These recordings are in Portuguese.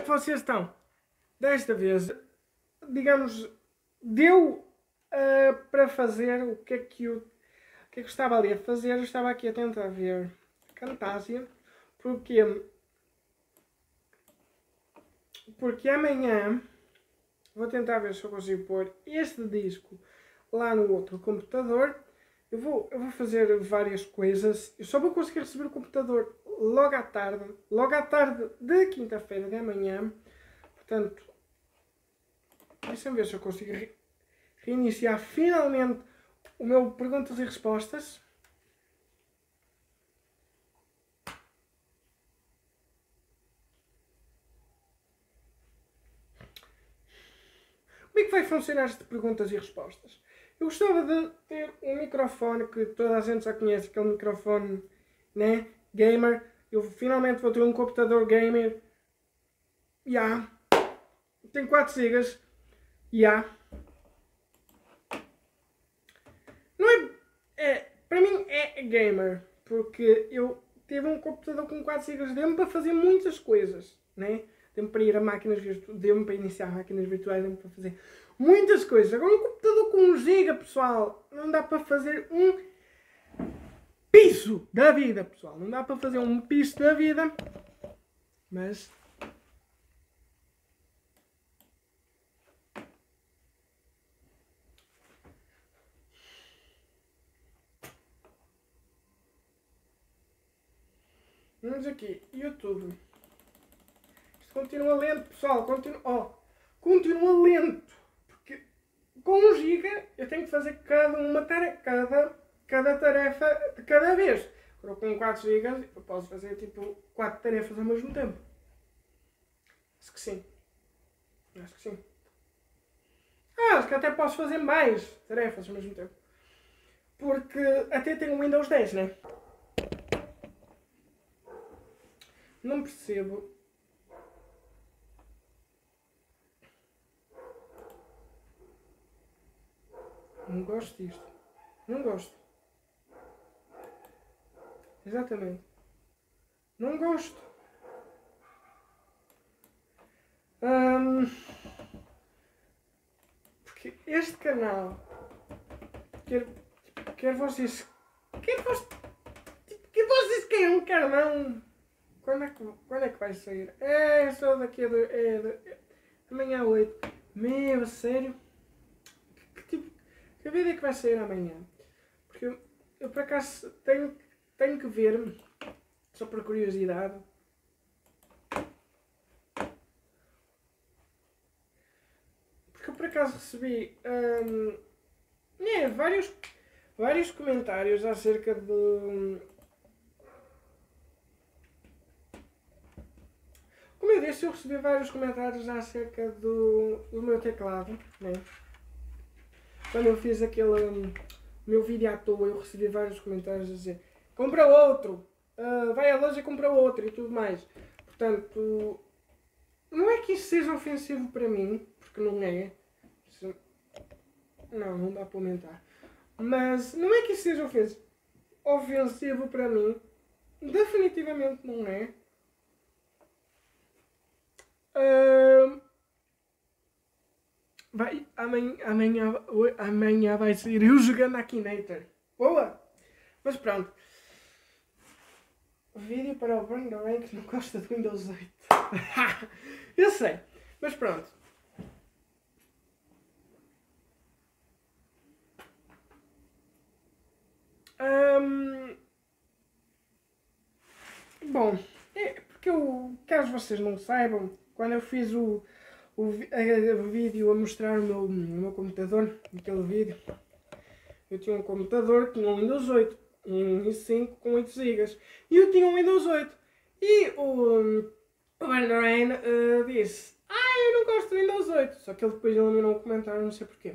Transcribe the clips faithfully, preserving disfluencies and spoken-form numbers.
vocês estão? Desta vez, digamos, deu uh, para fazer o que é que eu, o que é que eu estava ali a fazer. Eu estava aqui a tentar ver Camtasia, porque, porque amanhã vou tentar ver se eu consigo pôr este disco lá no outro computador. Eu vou, eu vou fazer várias coisas. Eu só vou conseguir receber o computador logo à tarde. Logo à tarde de quinta-feira de amanhã. Portanto, deixa-me ver se eu consigo re reiniciar finalmente o meu perguntas e respostas. Como é que vai funcionar este perguntas e respostas? Eu gostava de ter um microfone que toda a gente já conhece, aquele microfone, né, gamer. Eu finalmente vou ter um computador gamer. Já. Yeah. Tem quatro gigas. Já. Yeah. Não é, é... Para mim é gamer. Porque eu tive um computador com quatro gigas. Deu-me para fazer muitas coisas, né? Deu-me para ir a máquinas virtuais. Deu-me para iniciar máquinas virtuais. Deu-me para fazer muitas coisas. Agora um computador com um giga, pessoal, não dá para fazer um piso da vida, pessoal. Não dá para fazer um piso da vida. Mas... vamos aqui, YouTube. Isto continua lento, pessoal. Continua, oh, continua lento. Porque com um giga eu tenho que fazer cada uma tarefa, cada, cada tarefa de cada vez. Agora com quatro gigas eu posso fazer tipo quatro tarefas ao mesmo tempo. Acho que sim. Acho que sim. Ah, acho que até posso fazer mais tarefas ao mesmo tempo. Porque até tenho o Windows dez, né? Não percebo. Não gosto disto. Não gosto. Exatamente. Não gosto. Hum, porque este canal quer, quer vocês quer vocês quer vocês queiram, quer não. Quando é, que, quando é que vai sair? É só daqui a... Do, é, é, amanhã às oito. Meu, sério? Que, que tipo... Que vídeo é que vai sair amanhã? Porque eu, eu por acaso tenho, tenho que ver, só por curiosidade. Porque eu por acaso recebi hum, é, vários, vários comentários acerca de... Como eu disse, eu recebi vários comentários acerca do, do meu teclado, né? Quando eu fiz aquele um, meu vídeo à toa, eu recebi vários comentários a dizer: compra outro, uh, vai à loja e compra outro e tudo mais. Portanto, não é que isso seja ofensivo para mim, porque não é. Isso, não, não dá para aumentar. Mas não é que isso seja ofensivo, ofensivo para mim. Definitivamente não é. Uh, vai, amanhã, amanhã, amanhã vai sair eu jogando Akinator. Boa! Mas pronto. Vídeo para o Bring the Rain que não gosta do Windows oito. Eu sei. Mas pronto. Um, bom, é porque eu, caso vocês não saibam, quando eu fiz o, o, a, o vídeo a mostrar o meu, o meu computador, aquele vídeo, eu tinha um computador que tinha um Windows oito, um i cinco com oito gigas, e eu tinha um Windows oito. E o, o Banderain uh, disse: ah, eu não gosto do Windows oito. Só que ele depois eliminou o comentário, não sei porquê.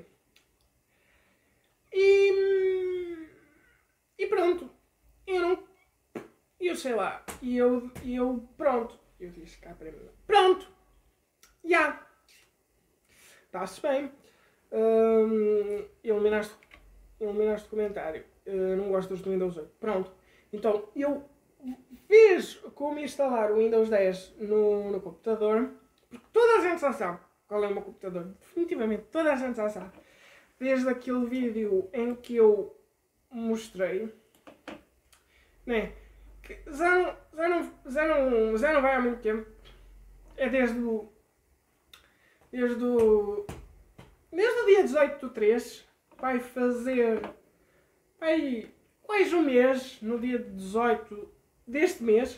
E, e pronto, eu não, eu sei lá, e eu, eu pronto, eu disse cá para mim, pronto, já, yeah. Está-se bem, um, eliminaste, eliminaste o comentário, uh, não gostas do Windows oito, pronto, então eu fiz como instalar o Windows dez no, no computador, Toda a gente já sabe qual é o meu computador. Definitivamente, toda a gente já sabe. Desde aquele vídeo em que eu mostrei, né? Que já não, já não, já não, já não vai há muito tempo. É desde o, desde o, desde o dia dezoito do três. Vai fazer, vai, quase um mês, no dia dezoito deste mês.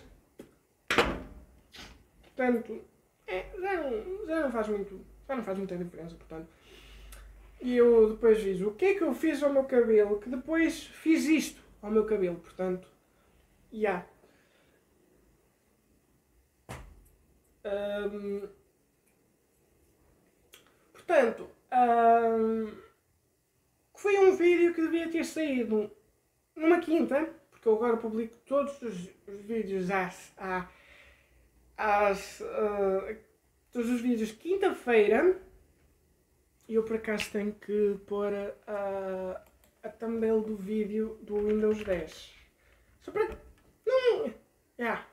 Portanto, é, já, não, já não faz muito, já não faz muita diferença, portanto. E eu depois fiz o que é que eu fiz ao meu cabelo, que depois fiz isto ao meu cabelo, portanto, já. Yeah. Um, portanto, um, foi um vídeo que devia ter saído numa quinta, porque eu agora publico todos os, os vídeos às, às, às uh, todos os vídeos quinta-feira. E eu por acaso tenho que pôr a, a thumbnail do vídeo do Windows dez. Só para... Não... Yeah.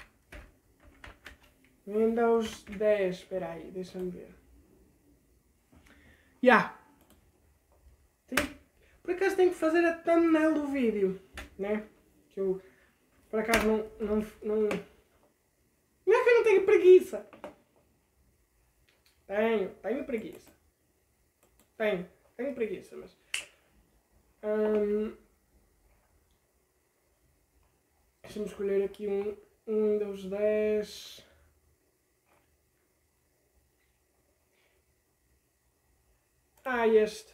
Windows dez. Espera aí, deixa-me ver. Já. Yeah. Por acaso tenho que fazer a thumbnail do vídeo. Né? Que eu... Por acaso não... Não, não... não é que eu não tenho preguiça. Tenho. Tenho preguiça. Tenho, tenho preguiça, mas... Um, Deixa-me escolher aqui um, um Windows dez... Ah, este.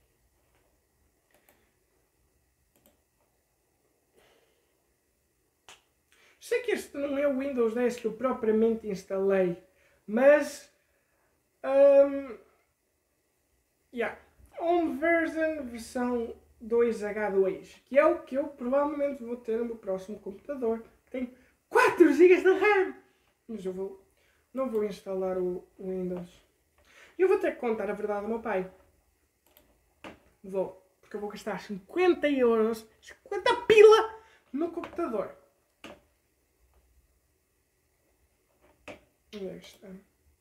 Sei que este não é o Windows dez que eu propriamente instalei, mas... Um, Yeah. Home version versão dois H dois, que é o que eu provavelmente vou ter no meu próximo computador, que tem quatro gigas de RAM. Mas eu vou, não vou instalar o Windows. Eu vou ter que contar a verdade ao meu pai. Vou, porque eu vou gastar cinquenta euros, cinquenta pila no computador. Onde é que está?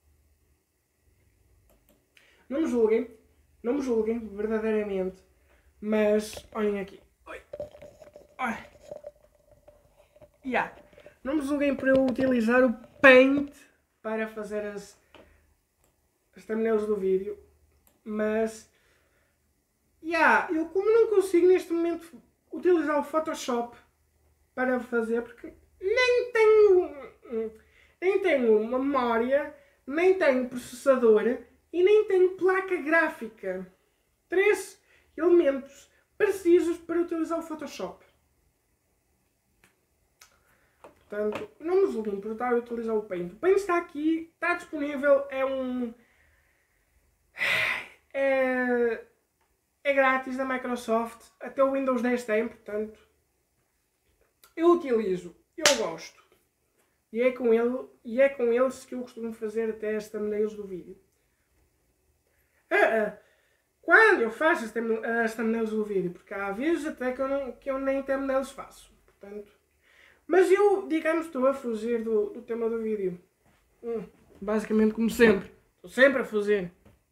Não me julguem. Não me julguem, verdadeiramente, mas olhem aqui. Oi. Oi. Yeah. Não me julguem por eu utilizar o Paint para fazer as, as thumbnails do vídeo, mas yeah, eu como não consigo neste momento utilizar o Photoshop para fazer, porque nem tenho, nem tenho memória, nem tenho processador, e nem tenho placa gráfica. Três elementos precisos para utilizar o Photoshop. Portanto, não me julguem por estar a utilizar o Paint. O Paint está aqui, está disponível, é um... É, é grátis da Microsoft, até o Windows dez tem, portanto... Eu utilizo, eu gosto. E é com, ele, e é com eles que eu costumo fazer até as thumbnails do vídeo. Uh, uh, quando eu faço as, as thumbnails do vídeo, porque há vezes até que eu, não, que eu nem thumbnails faço, portanto, mas eu, digamos, estou a fugir do, do tema do vídeo, hum, basicamente como sempre, estou sempre a fugir.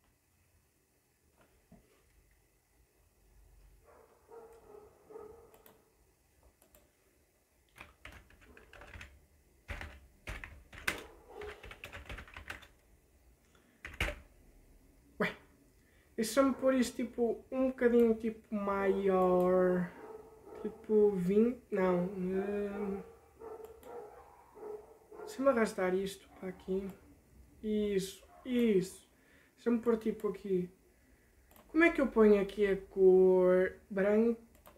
Deixa-me pôr isto tipo um bocadinho tipo maior, tipo vinte, não, uh, deixa-me arrastar isto para aqui, isso, isso, deixa-me pôr tipo aqui, como é que eu ponho aqui a cor branco,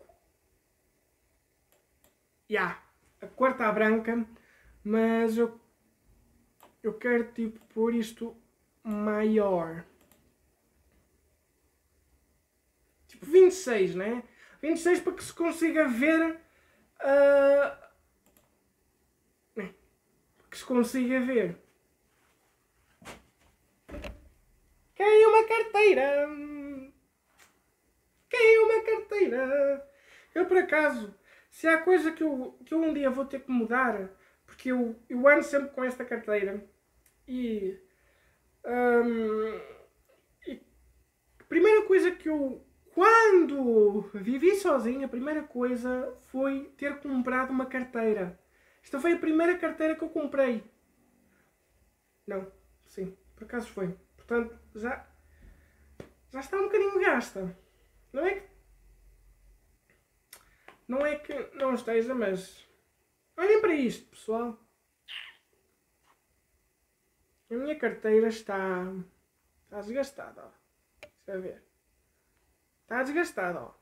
já, yeah, a cor está branca, mas eu, eu quero tipo pôr isto maior. vinte e seis, né? vinte e seis para que se consiga ver... Uh, né? Que se consiga ver. Caiu uma carteira! Caiu uma carteira! Eu, por acaso, se há coisa que eu, que eu um dia vou ter que mudar, porque eu, eu ando sempre com esta carteira, e Um, e a primeira coisa que eu, quando vivi sozinho, a primeira coisa foi ter comprado uma carteira. Esta foi a primeira carteira que eu comprei. Não, sim, por acaso foi. Portanto, já, já está um bocadinho gasta. Não é que não é que não esteja, mas olhem para isto, pessoal. A minha carteira está, está desgastada, ó. Deixa eu ver. Está desgastada, ó.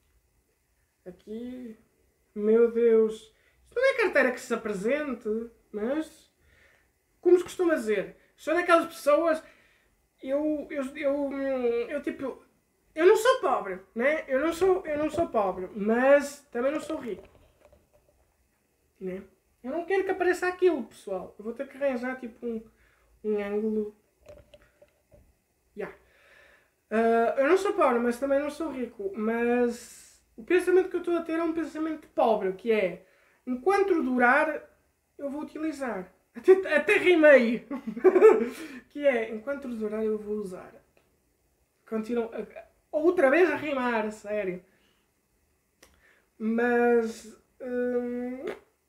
Aqui, meu Deus. Isto não é carteira que se apresente, mas, como se costuma dizer, sou daquelas pessoas, eu, eu, eu, eu tipo, eu não sou pobre, né? Eu não sou, eu não sou pobre, mas também não sou rico, né? Eu não quero que apareça aquilo, pessoal. Eu vou ter que arranjar, tipo, um, um ângulo. Yeah. Uh, eu não sou pobre, mas também não sou rico. Mas o pensamento que eu estou a ter é um pensamento de pobre, que é, enquanto durar, eu vou utilizar. Até, até rimei. Que é, enquanto durar, eu vou usar. Continuo outra vez a rimar, sério. Mas hum,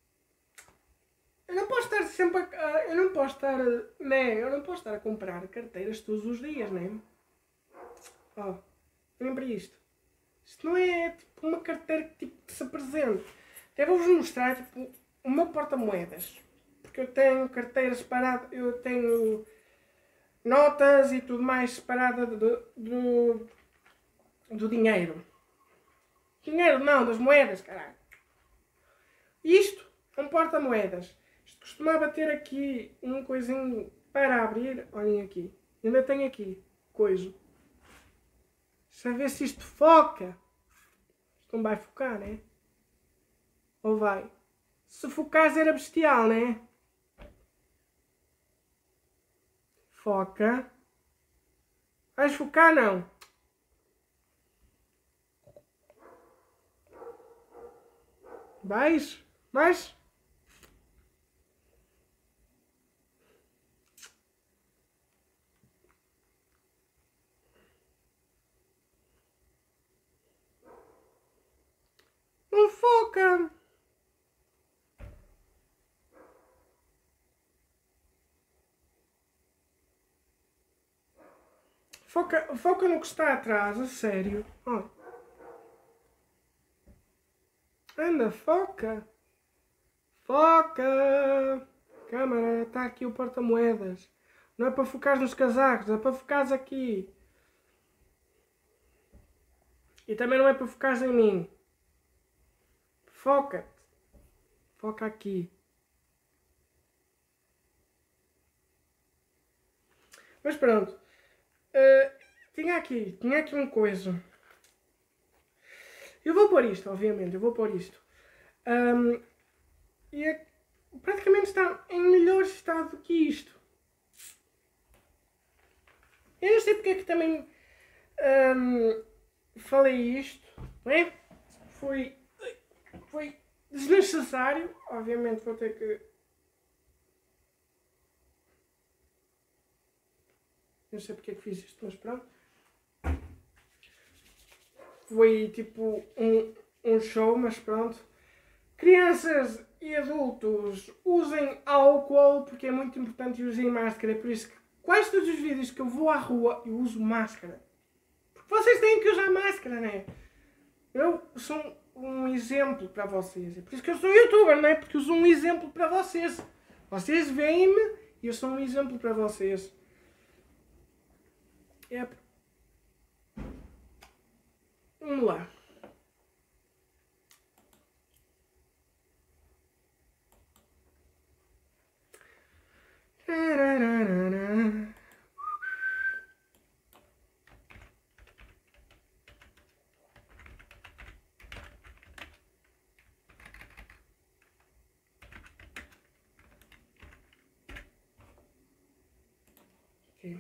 eu não posso estar sempre a, eu não posso estar, né? Eu não posso estar a comprar carteiras todos os dias, né? Ó, oh, lembra isto. Isto não é tipo uma carteira que tipo, que se apresente. Até vou-vos mostrar tipo, o meu porta-moedas. Porque eu tenho carteiras separadas, eu tenho notas e tudo mais separada do, do, do dinheiro. Dinheiro não, das moedas, caralho. Isto é um porta-moedas. Isto costumava ter aqui um coisinho para abrir. Olhem aqui. Ainda tenho aqui. Coisa. Deixa eu ver se isto foca. Isto não vai focar, né? Ou vai? Se focares era bestial, né? Foca. Vais focar, não? Vais? Vais? Não foca. Foca, foca no que está atrás, a sério. Oh. Anda, foca. Foca. Câmara, está aqui o porta-moedas. Não é para focar nos casacos, é para focares aqui. E também não é para focares em mim. Foca-te. Foca aqui. Mas pronto. Uh, tinha aqui, tinha aqui uma coisa. Eu vou pôr isto, obviamente, eu vou pôr isto. Um, e é, praticamente está em melhor estado do que isto. Eu não sei porque é que também um, falei isto, não é? Foi, foi desnecessário. Obviamente vou ter que... Não sei porque é que fiz isto, mas pronto. Foi tipo um, um show, mas pronto. Crianças e adultos, usem álcool, porque é muito importante, e usem máscara. É por isso que quase todos os vídeos que eu vou à rua, eu uso máscara. Porque vocês têm que usar máscara, não é? Eu sou um exemplo para vocês. É por isso que eu sou youtuber, não é? Porque eu sou um exemplo para vocês. Vocês veem-me e eu sou um exemplo para vocês. É. Vamos lá. Okay.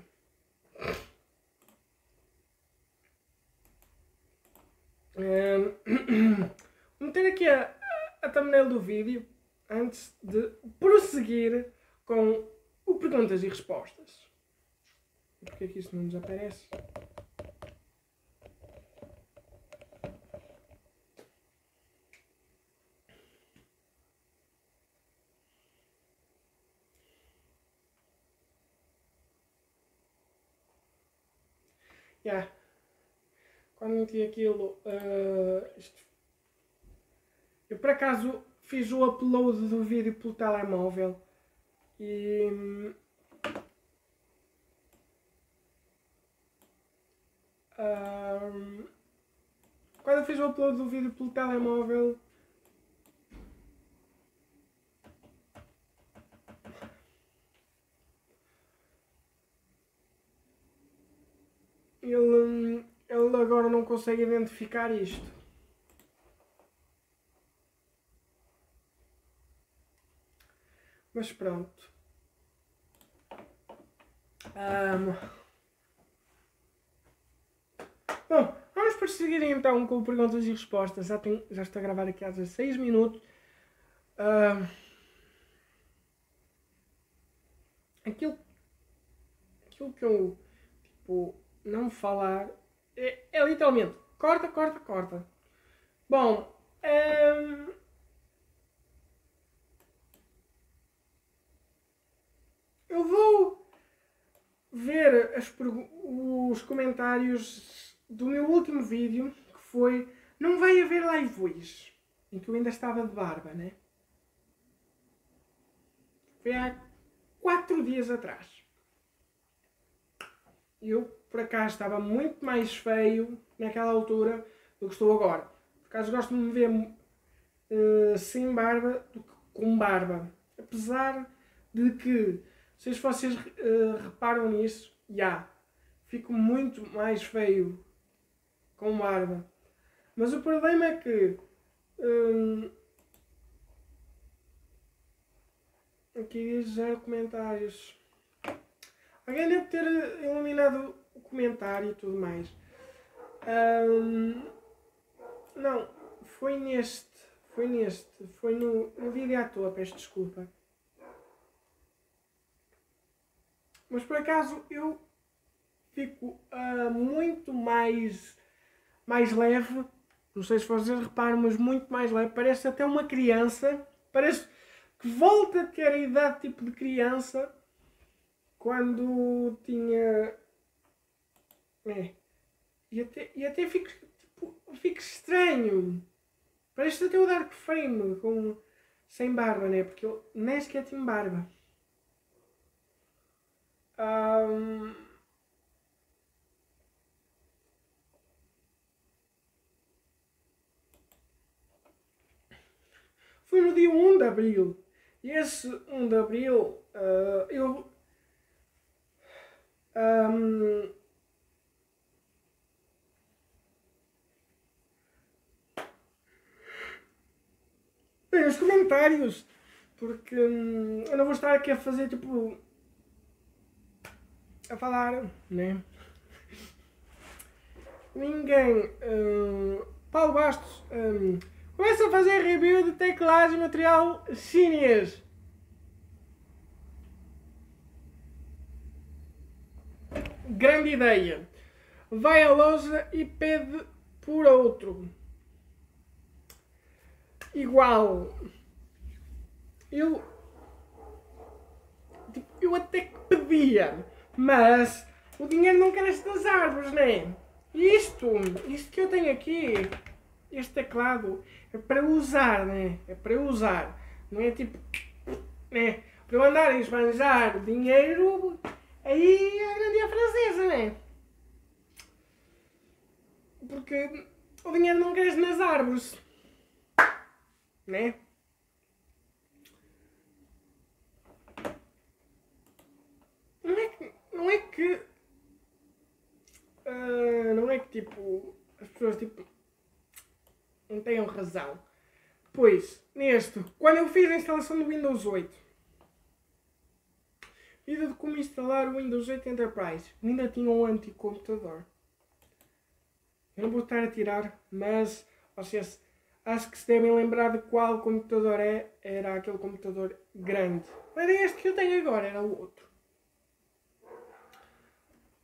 Um, vou meter aqui a, a thumbnail do vídeo antes de prosseguir com o perguntas e respostas. Porque é que isso não desaparece? Yeah. Quando meti aquilo, uh, isto... eu por acaso fiz o upload do vídeo pelo telemóvel e um, quando eu fiz o upload do vídeo pelo telemóvel ele, ele agora não consegue identificar isto. Mas pronto. Um... Bom, vamos prosseguir então com perguntas e respostas. Já, tenho, já estou a gravar aqui há dezasseis minutos. Um... Aquilo, aquilo que eu tipo, não falar é, é literalmente corta, corta, corta. Bom, um... eu vou ver as, os comentários do meu último vídeo, que foi não vai haver live hoje, em que eu ainda estava de barba, né? Foi há quatro dias atrás. Eu, por acaso, estava muito mais feio naquela altura do que estou agora. Por acaso gosto de me ver uh, sem barba do que com barba. Apesar de que, se vocês uh, reparam nisso, já, yeah, fico muito mais feio com barba. Mas o problema é que um, aqui diz zero comentários. Alguém deve ter eliminado o comentário e tudo mais. Um, não, foi neste. Foi neste. Foi no, no vídeo à toa, peço desculpa. Mas por acaso eu fico uh, muito mais, mais leve. Não sei se vocês reparam, mas muito mais leve. Parece até uma criança. Parece que volta a ter a idade tipo de criança. Quando tinha... É. E até, e até fico, tipo, fico estranho. Parece até o Dark Frame com, sem barba, né? Porque ele nem sequer tinha barba. Um... Foi no dia um de Abril. E esse um de Abril uh, eu... Um, bem, os comentários, porque hum, eu não vou estar aqui a fazer tipo a falar, né? Ninguém. Hum, Paulo Bastos hum, começa a fazer review de teclados e material chinês. Grande ideia. Vai à loja e pede por outro. Igual. Eu. Tipo, eu até que pedia. Mas o dinheiro não cresce das árvores, né? Isto. Isto que eu tenho aqui. Este teclado. É para usar, né? É para usar. Não é tipo. Né? Para eu andar a esbanjar dinheiro. Aí é a grande francesa, né? Porque o dinheiro não cresce nas árvores. Né? Não é que. Não é que. Uh, não é que tipo. As pessoas tipo. Não tenham razão. Pois, neste. Quando eu fiz a instalação do Windows oito. Vídeo de como instalar o Windows oito Enterprise. Ainda tinha um anticomputador. Eu não vou estar a tirar, mas vocês acho que se devem lembrar de qual computador é. Era aquele computador grande. Não era este que eu tenho agora, era o outro.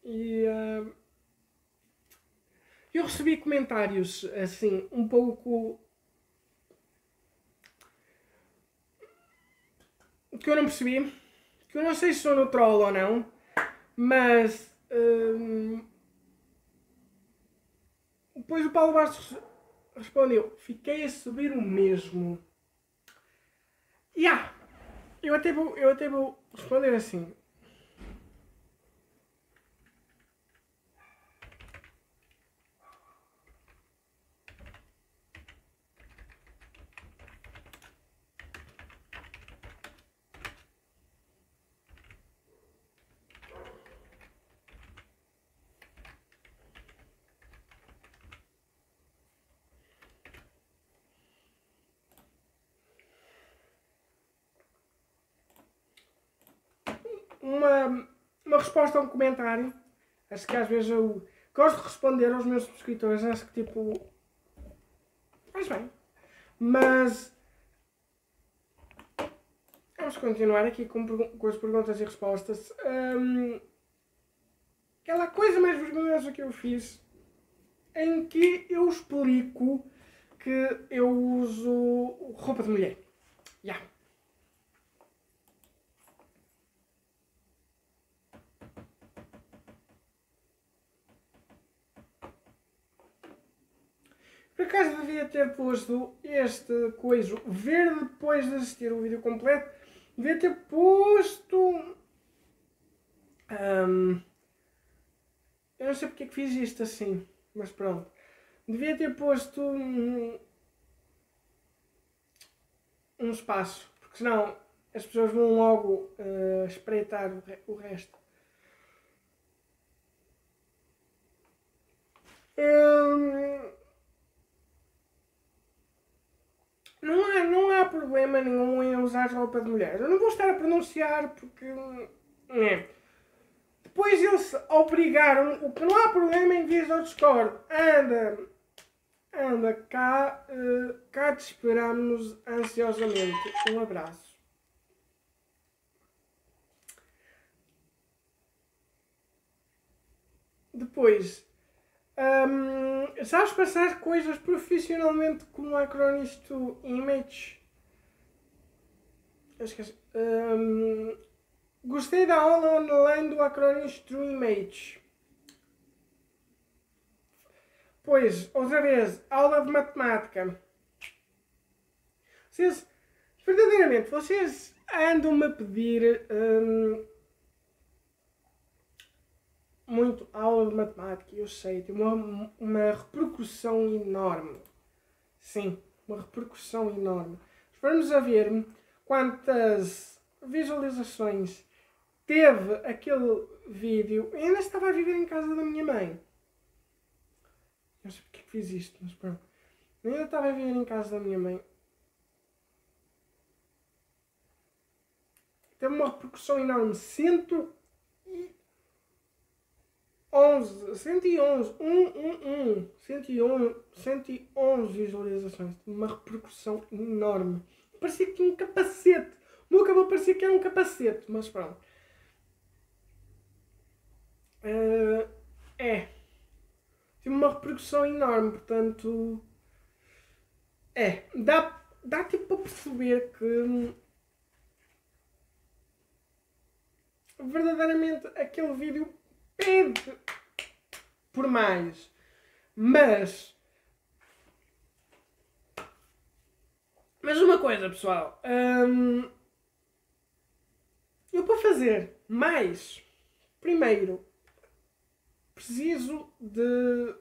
E uh, eu recebi comentários assim, um pouco que eu não percebi, que eu não sei se sou no troll ou não, mas uh, depois o Paulo Bastos respondeu: fiquei a subir o mesmo. E yeah, eu até vou, eu até vou responder assim. Uma, uma resposta a um comentário. Acho que às vezes eu gosto de responder aos meus subscritores. Acho que tipo. Faz bem. Mas. Vamos continuar aqui com, com as perguntas e respostas. Um, aquela coisa mais vergonhosa que eu fiz, em que eu explico que eu uso roupa de mulher. Já. Yeah. Por acaso devia ter posto este coisa ver depois de assistir o vídeo completo. Devia ter posto... Um, eu não sei porque é que fiz isto assim, mas pronto. Devia ter posto um, um espaço, porque senão as pessoas vão logo uh, espreitar o, re o resto. Um, não, há, não há problema nenhum em usar roupa de mulher. Eu não vou estar a pronunciar porque... É. Depois eles obrigaram, o que não há problema em vez do Discord. Anda, anda cá, uh, cá te esperamos ansiosamente. Um abraço. Depois, um, sabes passar coisas profissionalmente como Acronis to Image? Eu esqueci. Um, Gostei da aula online do Acronis to Image. Pois, outra vez, aula de matemática. Vocês, verdadeiramente, vocês andam-me a pedir hum, muito aula de matemática, eu sei, tem uma, uma repercussão enorme. Sim, uma repercussão enorme. Vamos a ver quantas visualizações teve aquele vídeo. Eu ainda estava a viver em casa da minha mãe. Não sei porque é que fiz isto, mas pronto. Eu ainda estava a viver em casa da minha mãe. Teve uma repercussão enorme. cento e onze, cento e onze, um, um, um, cento e onze, cento e onze visualizações. Teve uma repercussão enorme. Parecia que tinha um capacete. O meu cabelo parecia que era um capacete, mas pronto. Uh, é. Tive uma repercussão enorme, portanto. É. Dá, dá tipo para perceber que. Verdadeiramente aquele vídeo pede por mais. Mas. Mas uma coisa, pessoal. Hum, eu para fazer mais. Primeiro. Preciso de,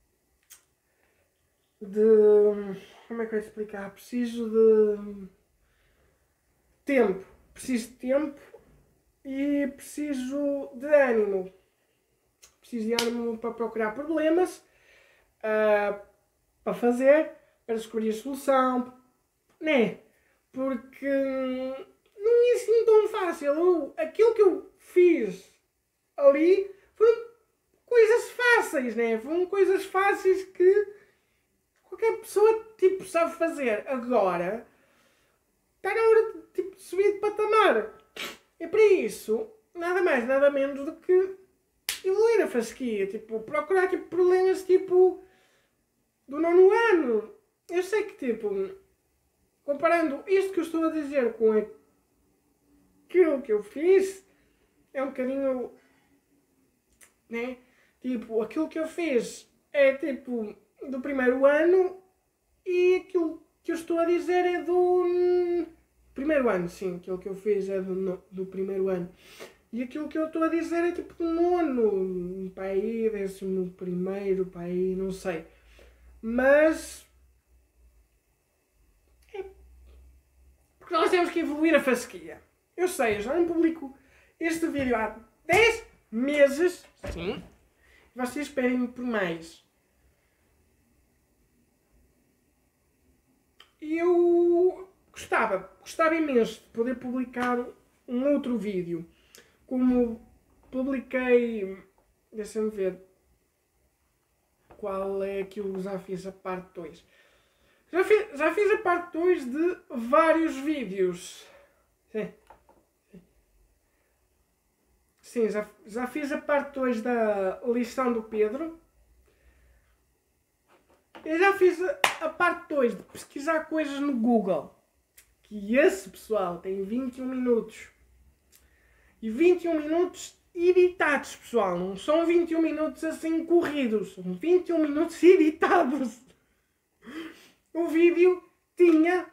de... Como é que eu ia explicar? Preciso de tempo. Preciso de tempo e preciso de ânimo. Preciso de ânimo para procurar problemas, uh, para fazer, para descobrir a solução, né? Porque não é assim tão fácil. Eu, aquilo que eu fiz ali foram coisas fáceis, né? Foram coisas fáceis que qualquer pessoa tipo, sabe fazer. Agora está na hora de tipo, subir de patamar. E para isso, nada mais, nada menos do que que evoluir a fasquia, tipo, procurar tipo, problemas tipo do nono ano. Eu sei que tipo, comparando isto que eu estou a dizer com aquilo que eu fiz, é um bocadinho, né? Tipo, aquilo que eu fiz é tipo do primeiro ano e aquilo que eu estou a dizer é do primeiro ano, sim, aquilo que eu fiz é do, do primeiro ano. E aquilo que eu estou a dizer é tipo do nono, para aí, décimo primeiro, para aí, não sei. Mas é porque nós temos que evoluir a fasquia. Eu sei, eu já não publico este vídeo há dez meses, sim, e vocês esperem-me por mais. E eu gostava, gostava imenso de poder publicar um outro vídeo. Como publiquei, deixa-me ver qual é que eu já fiz a parte dois. Já fiz, já fiz a parte dois de vários vídeos. Sim, Sim já, já fiz a parte dois da lição do Pedro. Eu já fiz a, a parte dois de pesquisar coisas no Google. Que esse, pessoal, tem vinte e um minutos. E vinte e um minutos editados, pessoal. Não são vinte e um minutos assim corridos. São vinte e um minutos editados. O vídeo tinha...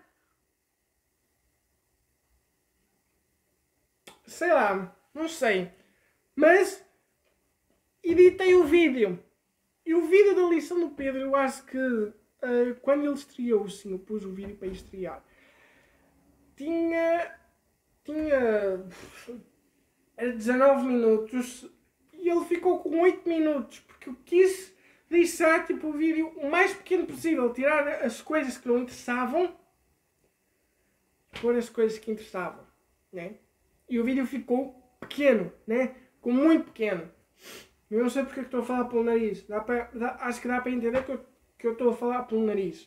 sei lá, não sei. Mas editei o vídeo. E o vídeo da lição do Pedro, eu acho que uh, quando ele estreou, sim, eu pus o vídeo para estrear. Tinha... Tinha... Era dezanove minutos e ele ficou com oito minutos, porque eu quis deixar tipo, o vídeo o mais pequeno possível, tirar as coisas que não interessavam, pôr as coisas que interessavam, né? E o vídeo ficou pequeno, né? Ficou muito pequeno. Eu não sei porque é que estou a falar pelo nariz. Dá para, dá, acho que dá para entender que eu, que eu estou a falar pelo nariz.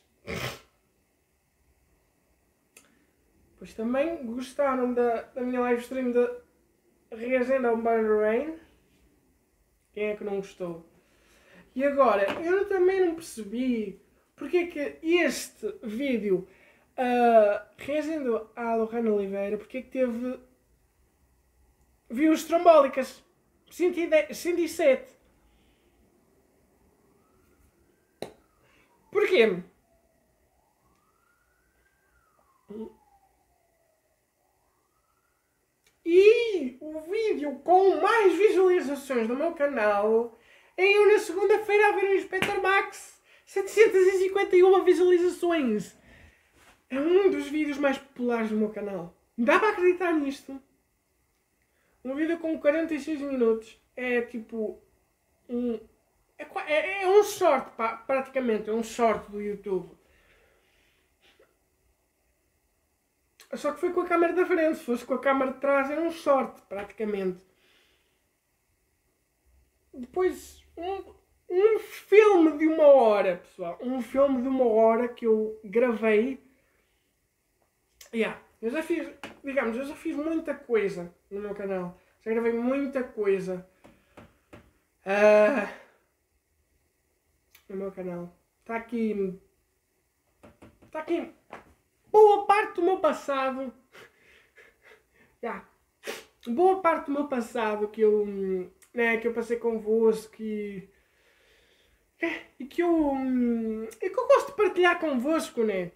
Pois também gostaram da, da minha live stream de reagenda ao Burn Rain. Quem é que não gostou? E agora, eu também não percebi porque é que este vídeo uh, reagindo à Lohana Oliveira, porque é que teve views trombólicas cento e dez, cento e sete. Porquê? E o vídeo com mais visualizações do meu canal é eu na segunda-feira a ver o Inspector Max. setecentas e cinquenta e uma visualizações. É um dos vídeos mais populares do meu canal. Dá para acreditar nisto? Um vídeo com quarenta e seis minutos é tipo um... É, é, é um short, praticamente. É um short do YouTube. Só que foi com a câmera da frente. Se fosse com a câmera de trás era um short, praticamente. Depois, um, um filme de uma hora, pessoal. Um filme de uma hora que eu gravei. Yeah, eu já fiz, digamos, eu já fiz muita coisa no meu canal. Já gravei muita coisa. Uh, no meu canal. Está aqui... Está aqui... boa parte do meu passado. yeah. Boa parte do meu passado que eu... né, que eu passei convosco e... e que eu... e que eu gosto de partilhar convosco, né?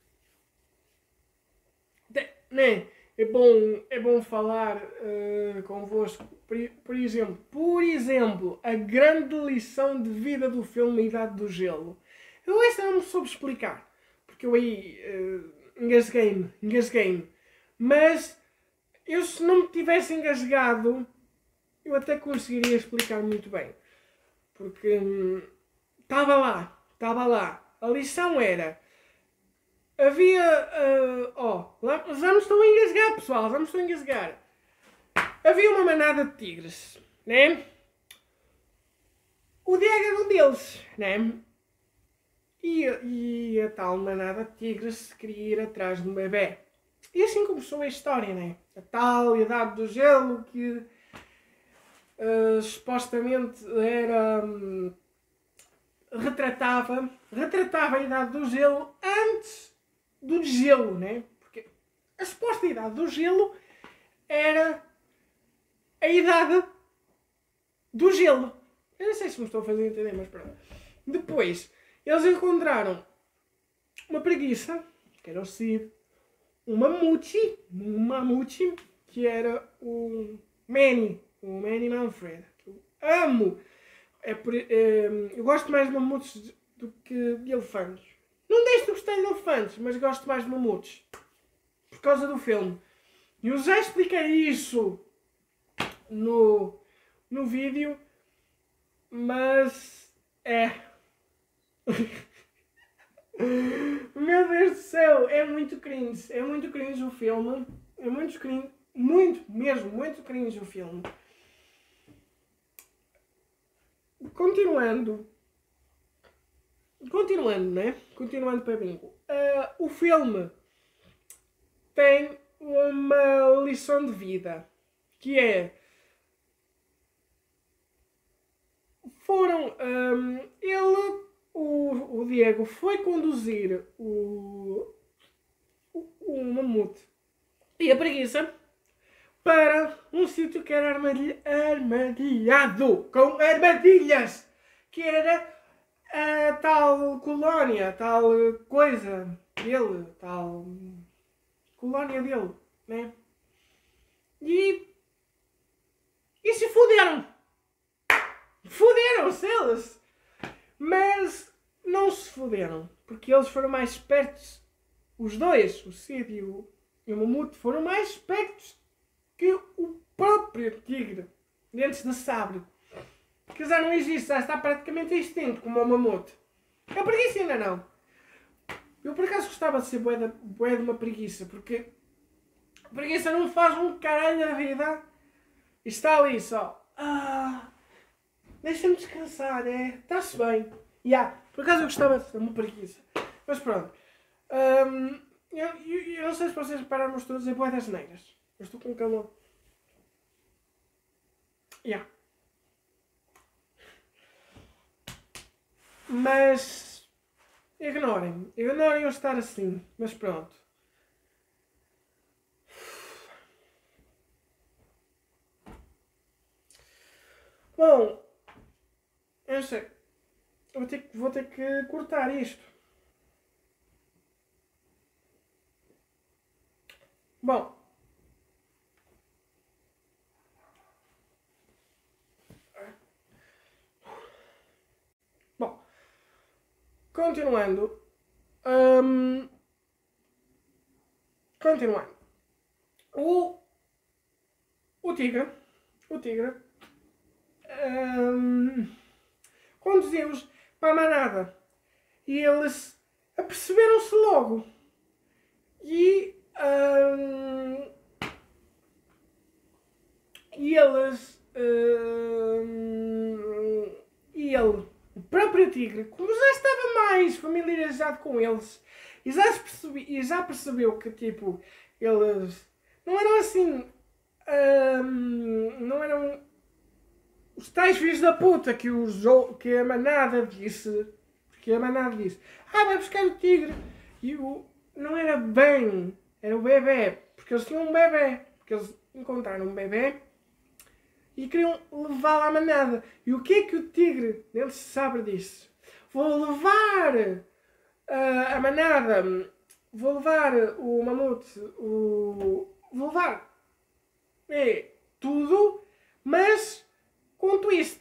De, né? É bom, é bom falar uh, convosco. Por, por exemplo, por exemplo, a grande lição de vida do filme Idade do Gelo. Eu esta não me soube explicar. Porque eu aí uh, engasguei-me, engasguei-me. Mas eu se não me tivesse engasgado, eu até conseguiria explicar muito bem. Porque estava hum, lá, estava lá. A lição era... Havia... Uh, ó, lá, já me estou a engasgar, pessoal, já me estou a engasgar. Havia uma manada de tigres, né? O Diego era um deles, né? E, e a tal manada de tigres queria ir atrás de um bebê. E assim começou a história, né? A tal Idade do Gelo que... uh, supostamente era... Um, retratava, retratava a idade do gelo antes do gelo, né? Porque a suposta idade do gelo era a idade do gelo. Eu não sei se me estou a fazer entender, mas pronto. Depois, eles encontraram uma preguiça, que era o Sid, um mamute, um mamute, que era o Manny, o Manny Manfred, que eu amo. É por, é, eu gosto mais de mamutes do que de elefantes. Não deixo de gostar de elefantes, mas gosto mais de mamutes. Por causa do filme. E eu já expliquei isso no, no vídeo, mas é... Meu Deus do céu, é muito cringe. É muito cringe o filme. É muito cringe. Muito, mesmo, muito cringe o filme. Continuando. Continuando, né? Continuando para bingo. Uh, o filme tem uma lição de vida. Que é... Foram... Um, ele... O, o Diego foi conduzir o... O, o mamute e a preguiça para um sítio que era armadilha, armadilhado, com armadilhas, que era a tal colónia, tal coisa dele, tal colónia dele, né? E, e se fuderam, fuderam-se eles, mas não se fuderam, porque eles foram mais espertos, os dois, o Sid e o, e o mamute, foram mais espertos que o próprio tigre, dentes de sabre, que já não existe, já está praticamente extinto, como o mamute. A preguiça ainda não. Eu por acaso gostava de ser bué de, bué de uma preguiça, porque a preguiça não faz um caralho da vida e está ali só. Ah, deixa-me descansar, é? Está-se bem. Yeah, por acaso eu gostava de ser uma preguiça. Mas pronto. Um, eu, eu, eu não sei se vocês repararam, mas estou a dizer bué das neiras. Eu estou com calor. Yeah. Mas ignorem. Ignorem eu estar assim. Mas pronto. Bom, eu sei. Eu vou ter que, vou ter que cortar isto. Bom. Bom. Continuando. Um, continuando. O, o tigre. O tigre. Um, conduziu-os para a manada. E eles aperceberam-se logo. E... Um, e eles... Um, e ele, o próprio tigre, como já estava mais familiarizado com eles, e já, percebi, e já percebeu que, tipo, eles não eram assim... Um, não eram... os tais filhos da puta que, os, que a manada disse... Que a manada disse... Ah, vai buscar o tigre. E o... Não era bem... Era o bebê. Porque eles tinham um bebê. Porque eles encontraram um bebê e queriam levá-lo à manada. E o que é que o tigre, ele sabe disso? Vou levar uh, a manada, vou levar o mamute, o... vou levar é, tudo, mas com um twist.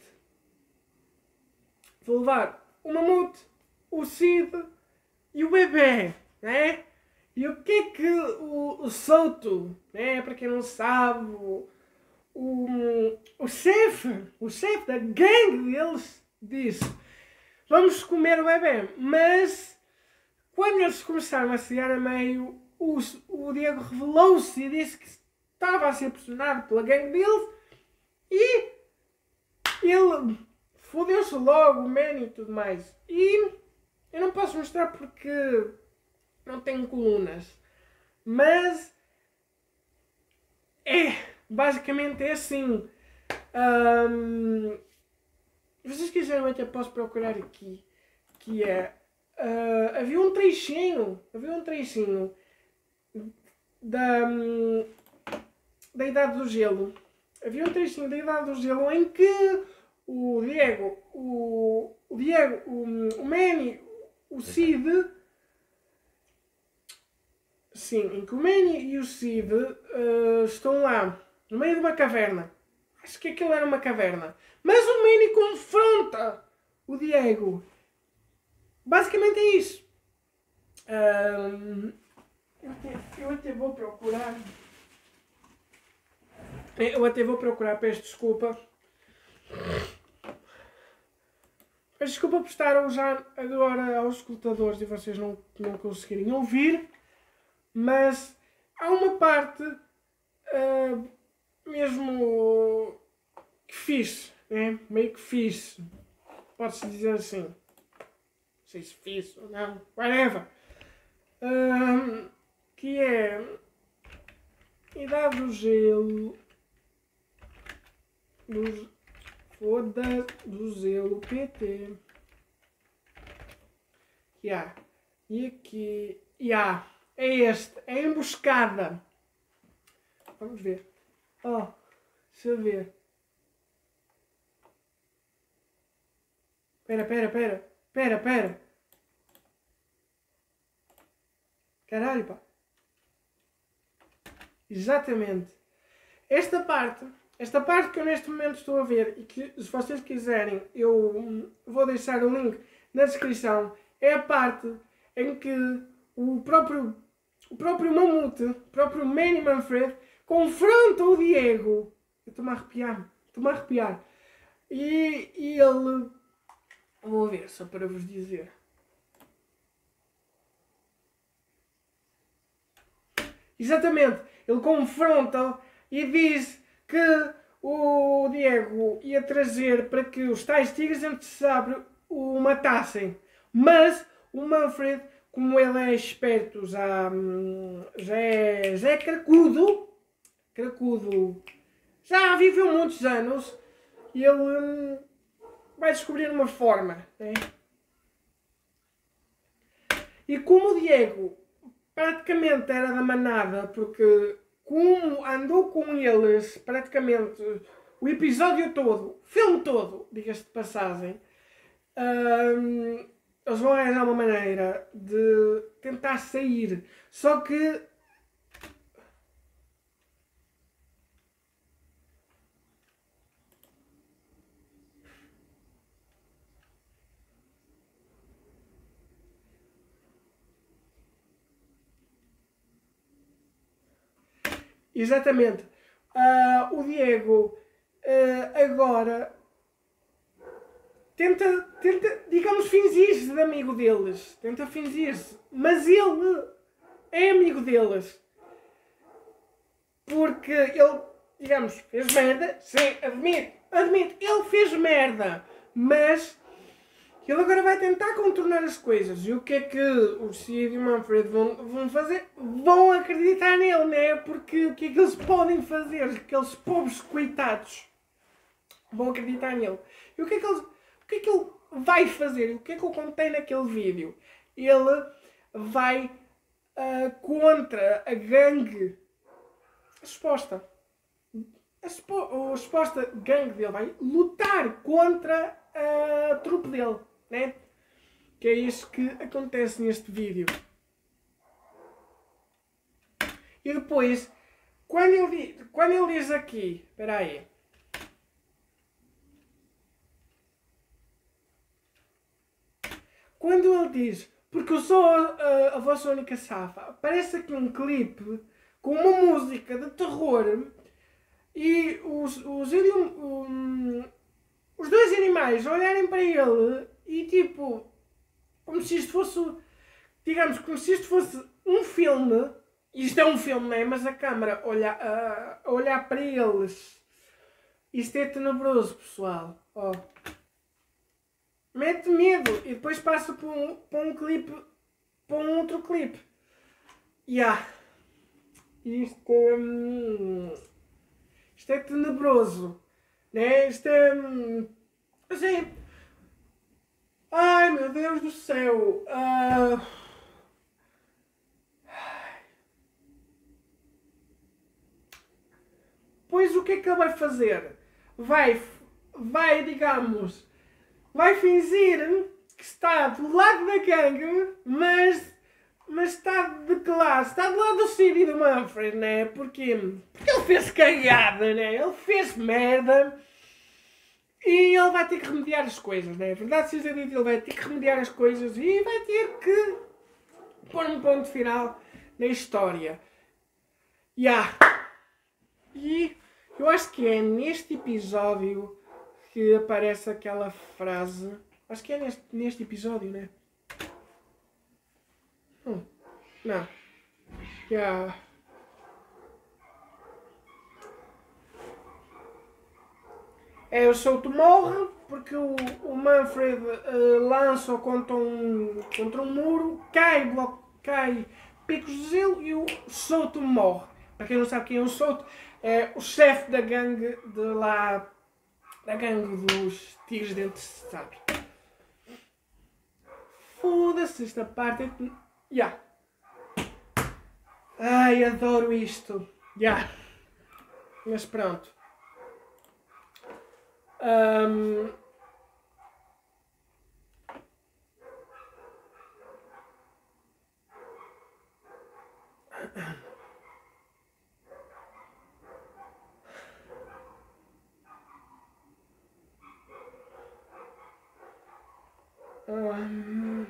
Vou levar o mamute, o Sid e o bebê, né? E o que é que o, o Souto, né? Para quem não sabe, o, o, o chefe, o chefe da gangue deles disse: vamos comer o bebê. Mas quando eles começaram a chegar a meio, o, o Diego revelou-se e disse que estava a ser pressionado pela gangue deles e ele fodeu-se logo, o man e tudo mais. E eu não posso mostrar porque não tenho colunas, mas é, basicamente é assim. Um, se vocês quiserem, eu até posso procurar aqui. Que é... Uh, havia um trechinho. Havia um trechinho. Da... Um, da Idade do Gelo. Havia um trechinho da Idade do Gelo em que o Diego, o, o Diego, o, o Manny, o Cid, sim, em que o Manny e o Cid uh, estão lá, no meio de uma caverna. Acho que aquilo era uma caverna. Mas o Manny confronta o Diego. Basicamente é isso. Uh, eu, até, eu até vou procurar... Eu até vou procurar, peço desculpa. Peço desculpa por estar já agora aos escutadores e vocês não, não conseguirem ouvir, mas há uma parte uh, mesmo que fiz, né? Meio que fiz, pode-se dizer assim. Não sei se fiz ou não, whatever. Uh, que é Idade do Gelo. Do, foda do Zelo P T. Yeah. E aqui. Yeah. É este. É emboscada. Vamos ver. Oh. Deixa eu ver. Pera, pera, pera. Pera, pera. Caralho, pá. Exatamente. Esta parte. Esta parte que eu neste momento estou a ver e que, se vocês quiserem, eu vou deixar o link na descrição, é a parte em que o próprio, o próprio Mamute, o próprio Manny Manfred, confronta o Diego. Eu estou-me a arrepiar, estou-me a arrepiar. E, e ele... Vou ver, só para vos dizer. Exatamente, ele confronta e diz... que o Diego ia trazer para que os tais tigres antes de sabre o matassem. Mas o Manfred, como ele é esperto, já, já, é, já é cracudo, cracudo, já viveu muitos anos, e ele hum, vai descobrir uma forma. Né? E como o Diego praticamente era da manada, porque... como andou com eles praticamente o episódio todo, o filme todo, diga-se de passagem, um, eles vão arranjar uma maneira de tentar sair. Só que... Exatamente. Uh, o Diego uh, agora tenta, tenta, digamos, fingir-se de amigo deles. Tenta fingir-se. Mas ele é amigo deles. Porque ele, digamos, fez merda. Sim, admito. Admito, ele fez merda. Mas ele agora vai tentar contornar as coisas. E o que é que o Cid e o Manfred vão, vão fazer? Vão acreditar nele, né? Porque o que é que eles podem fazer? Aqueles pobres coitados vão acreditar nele. E o que é que, eles, o que, é que ele vai fazer? O que é que eu contei naquele vídeo? Ele vai uh, contra a gangue exposta. A, supo, a suposta gangue dele vai lutar contra a trupe dele. Né? Que é isso que acontece neste vídeo. E depois, quando ele, quando ele diz aqui, espera aí, quando ele diz, porque eu sou a, a vossa única safa, aparece aqui um clipe com uma música de terror e os, os, um, os dois animais olharem para ele e tipo, como se isto fosse, digamos, como se isto fosse um filme. Isto é um filme, não é? Mas a câmara olha, a, a olhar para eles. Isto é tenebroso, pessoal. Oh. Mete medo e depois passa para um, para um clipe, para um outro clipe. Yeah. Isto, hum, isto é tenebroso. né? Isto é... hum, assim... Ai, meu Deus do céu! Uh... Pois o que é que ele vai fazer? Vai, vai, digamos, vai fingir que está do lado da gangue, mas, mas está de que lado? Está do lado do Ciri e do Manfred, né? Porque, porque ele fez cagada, né? Ele fez merda e ele vai ter que remediar as coisas, né? Verdade seja dita, ele vai ter que remediar as coisas e vai ter que pôr um ponto final na história. Yeah. E eu acho que é neste episódio que aparece aquela frase. Acho que é neste, neste episódio, né? Hum, não. Yeah. É, o Souto morre porque o, o Manfred uh, lança-o contra um, contra um muro, cai, bloco, cai picos de gelo e o Souto morre. Para quem não sabe quem é o Souto, é o chefe da gangue de lá, da gangue dos Tigres Dentes de Sabre. Foda-se esta parte. É... Yeah. Ai, adoro isto. Yeah. Mas pronto. Um... Um...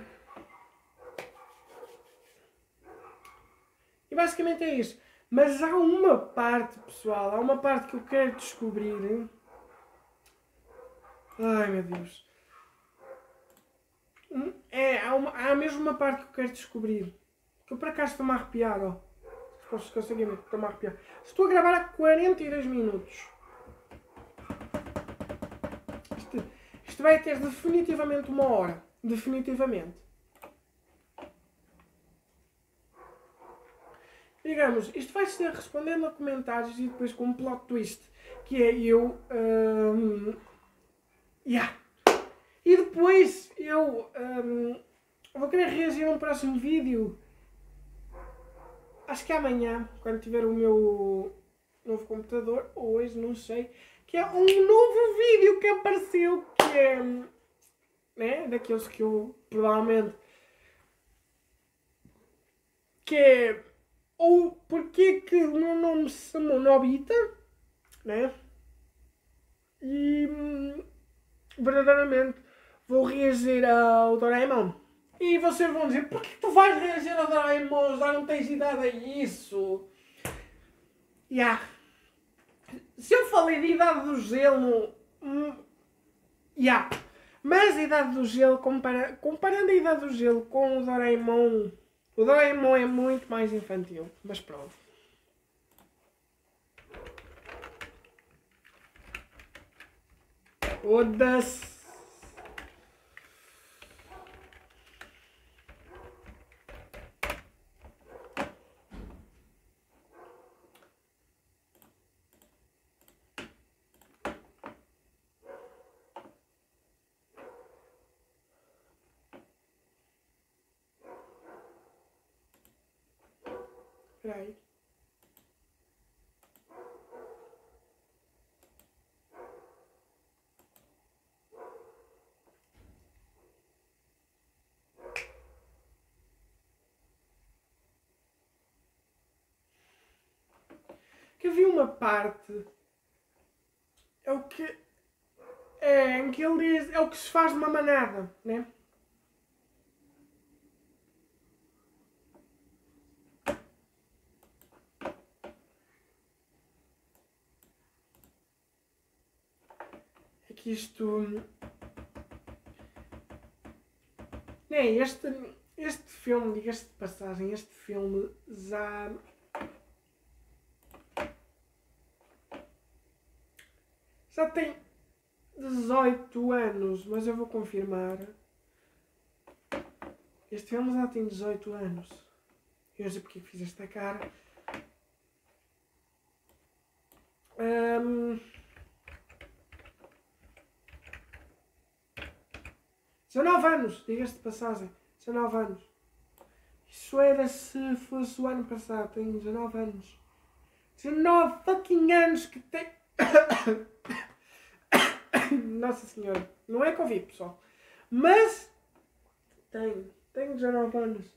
E basicamente é isso. Mas há uma parte, pessoal, há uma parte que eu quero descobrir. Ai, meu Deus. É, há, uma, há mesmo uma parte que eu quero descobrir. Que eu por acaso estou-me a arrepiar, ó. Se vocês conseguem ver, estou-me a arrepiar. Estou a gravar há quarenta e dois minutos. Isto, isto vai ter definitivamente uma hora. Definitivamente. Digamos, isto vai ser respondendo a comentários e depois com um plot twist. Que é eu... Um, yeah. E depois eu um, vou querer reagir a um próximo vídeo. Acho que é amanhã, quando tiver o meu novo computador, ou hoje, não sei. Que é um novo vídeo que apareceu, que é... Né, daqueles que eu provavelmente... Que é... Ou porque que o meu nome se chamou Nobita, né? E... verdadeiramente vou reagir ao Doraemon. E vocês vão dizer, por que tu vais reagir ao Doraemon? Já não tens idade a isso. Yeah. Se eu falei de idade do gelo... Hum, yeah. Mas a idade do gelo, compara, comparando a idade do gelo com o Doraemon... O Doraemon é muito mais infantil. Mas pronto. Foda-se. Espera aí. Que havia uma parte... É o que... É, em que ele diz... É o que se faz de uma manada, né? É que isto... É, este, este filme, diga-se de passagem, este filme já... Já tem dezoito anos, mas eu vou confirmar. Este filme já tem dezoito anos. Eu não sei porque fiz esta cara. Um... dezanove anos, diga-se de passagem. dezanove anos. Isso era se fosse o ano passado. Tenho dezanove anos. dezanove fucking anos que tem... Nossa Senhora. Não é Covid, pessoal. Mas... Tenho. Tenho dezanove anos.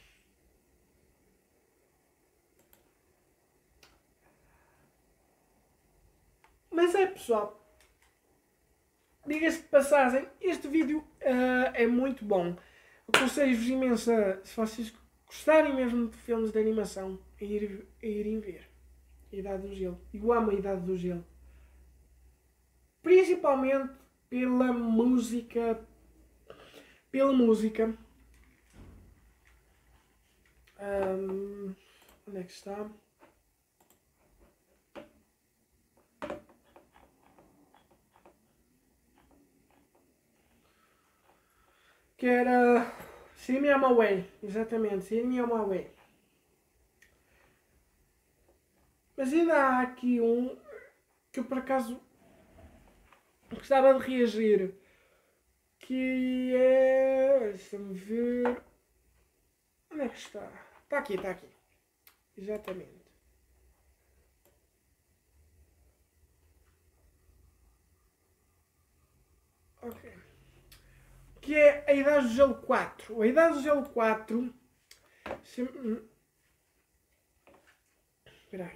Mas é, pessoal. Diga-se de passagem, este vídeo uh, é muito bom. Aconselho-vos imenso a, se vocês gostarem mesmo de filmes de animação, a, ir, a irem ver a Idade do Gelo. Eu amo a Idade do Gelo. Principalmente pela música. Pela música. Um, onde é que está? Que era See Me On My Way, exatamente, See Me On My Way. Mas ainda há aqui um que eu por acaso gostava de reagir, que é... deixa-me ver... onde é que está? Está aqui, está aqui. Exatamente. Ok. Que é a Idade do Gelo quatro. A Idade do Gelo quatro... Espera aí.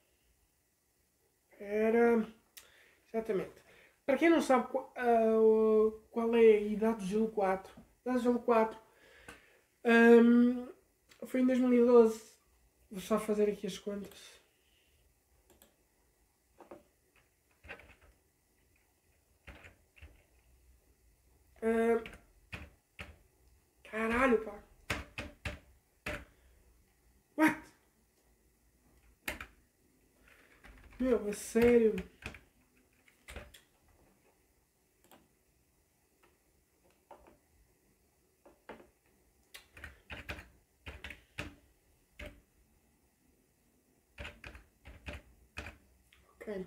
Era... exatamente. Para quem não sabe qual, uh, qual é a Idade do Gelo quatro, a Idade do Gelo quatro um, foi em dois mil e doze. Vou só fazer aqui as contas. Uh, caralho, pá. What? Meu, a sério. Ok.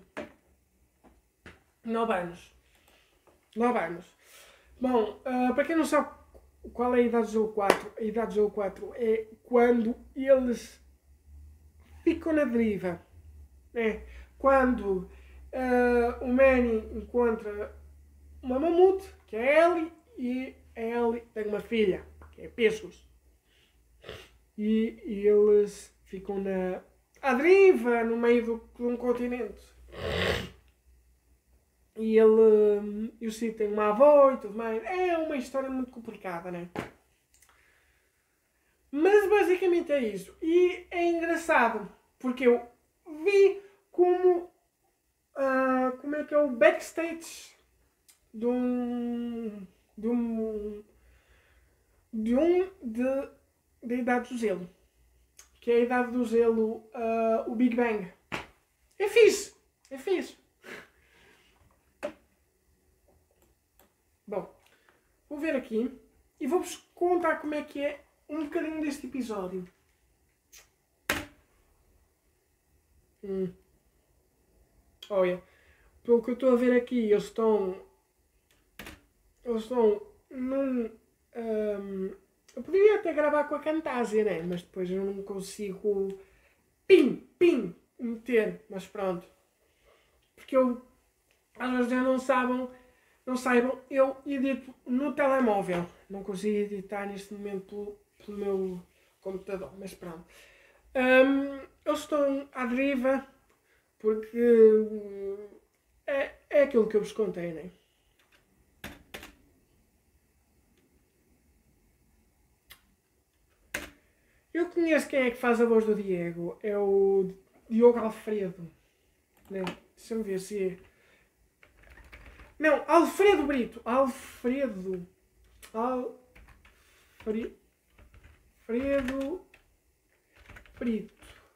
Nove anos. Nove anos. Bom, uh, para quem não sabe qual é a Idade do Gelo quatro, a Idade do Gelo quatro é quando eles ficam na deriva. É quando uh, o Manny encontra uma mamute, que é a Ellie, e a Ellie tem uma filha, que é Pescos. E, e eles ficam na à deriva, no meio do, de um continente. E ele e o Sid tem uma avó e tudo mais. É uma história muito complicada, né? Mas basicamente é isso. E é engraçado, porque eu vi como, uh, como é que é o backstage de um, de um, de um de, da Idade do Gelo. Que é a Idade do Gelo, uh, o Big Bang. É fixe, é fixe. Bom, vou ver aqui e vou-vos contar como é que é um bocadinho deste episódio. Hum. Olha, pelo que eu estou a ver aqui, eles estão... Eles estão num... Um, eu poderia até gravar com a Camtasia, né? Mas depois eu não consigo... Pim, pim, meter. Mas pronto. Porque eu... Às vezes já não sabem... Não saibam, eu edito no telemóvel. Não consigo editar neste momento pelo, pelo meu computador, mas pronto. Um, eles estão à deriva porque é, é aquilo que eu vos contei, né? Eu conheço quem é que faz a voz do Diego. É o Diogo Alfredo. Né? Deixa-me ver se é... Não, Alfredo Brito. Alfredo. Alfredo. Alfredo Brito.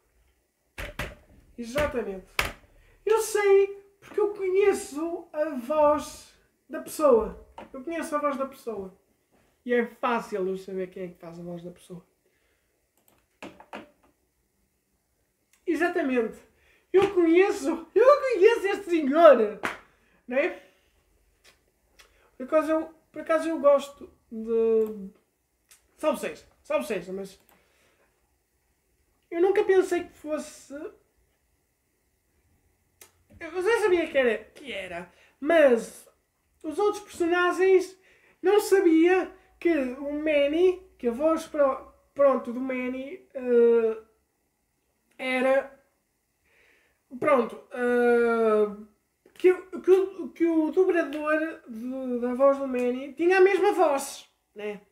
Exatamente. Eu sei porque eu conheço a voz da pessoa. Eu conheço a voz da pessoa. E é fácil eu saber quem é que faz a voz da pessoa. Exatamente. Eu conheço. Eu conheço este senhor. Não é? Por acaso eu, por acaso eu gosto de... Salve seja, salve seja, mas... Eu nunca pensei que fosse... Eu já sabia que era, que era, mas os outros personagens não sabia que o Manny, que a voz pro, pronto do Manny uh, era pronto uh, que, que, que o dobrador de, da voz do Manny tinha a mesma voz, né?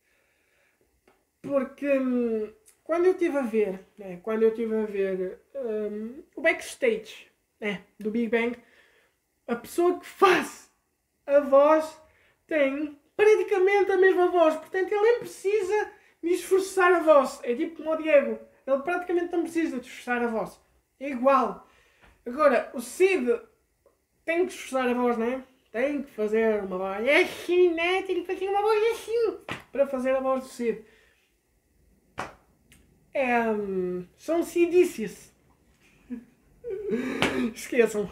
Porque hum, quando eu estive a ver, né, quando eu estive a ver um, o backstage, né, do Big Bang, a pessoa que faz a voz tem praticamente a mesma voz, portanto ele nem precisa de esforçar a voz. É tipo como o Diego, ele praticamente não precisa de esforçar a voz, é igual. Agora, o Sid tem que esforçar a voz, né? Tem que fazer uma voz assim, né? Tem que fazer uma voz assim para fazer a voz do Sid. É, um, são sidícios. Esqueçam.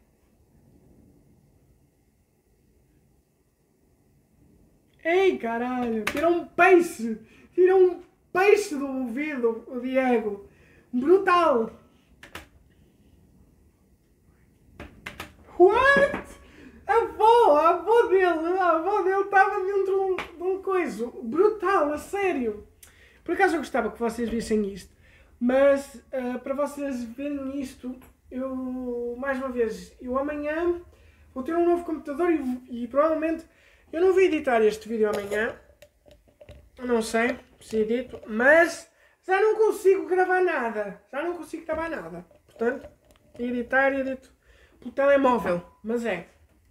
Ei, caralho, tira um peixe! Tira um peixe do ouvido, o Diego! Brutal! What? A avó, a avó dele, a avó dele estava dentro de um, de um coisa. Brutal, a sério! Por acaso eu gostava que vocês vissem isto, mas uh, para vocês verem isto, eu, mais uma vez, eu amanhã vou ter um novo computador e, e provavelmente eu não vou editar este vídeo amanhã, não sei se edito, mas já não consigo gravar nada, já não consigo gravar nada, portanto, editar, edito pelo telemóvel, mas é.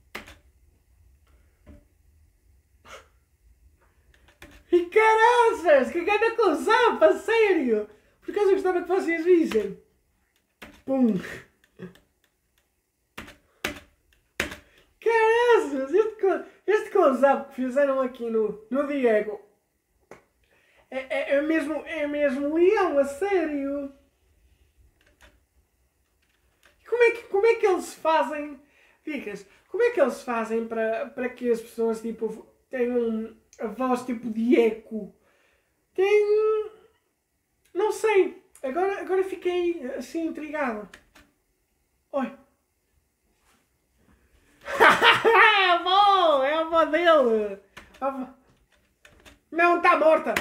E caraças, que ganda close-up, a sério! Por acaso eu gostava que vocês vissem. Pum! Caraças, este, este close-up que fizeram aqui no, no Diego é, é, é, mesmo, é mesmo leão, a sério! Como é que, como é que eles fazem, dicas, como é que eles fazem para, para que as pessoas tipo, tenham a voz tipo de eco? Tem... Não sei. Agora, agora fiquei assim intrigado. Oi. É a avó! É a avó dele! A avó... Não, está morta!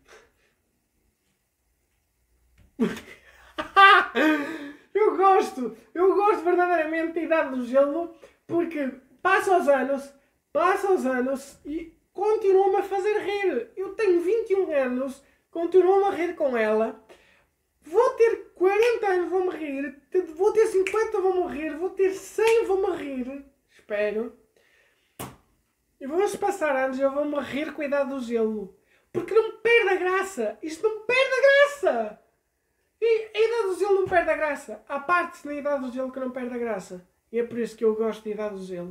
Eu gosto! Eu gosto verdadeiramente da Idade do Gelo porque passa os anos, passa os anos e continua-me a fazer rir. Eu tenho vinte e um anos, continuo-me a rir com ela. Vou ter quarenta anos, vou-me rir. Vou ter cinquenta, vou-me rir. Vou ter cem, vou-me rir. Espero. E vão-se passar anos e eu vou-me rir com a Idade do Gelo. Porque não perde a graça. Isto não perde a graça. E a Idade do Gelo não perde a graça. Há partes na Idade do Gelo que não perde a graça. E é por isso que eu gosto da Idade do Gelo.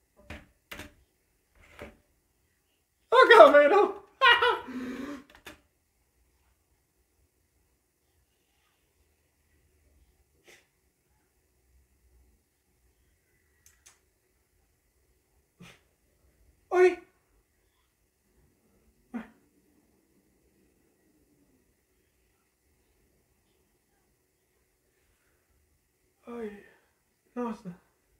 Oh, Calveiro! Oi! Oi! Nossa!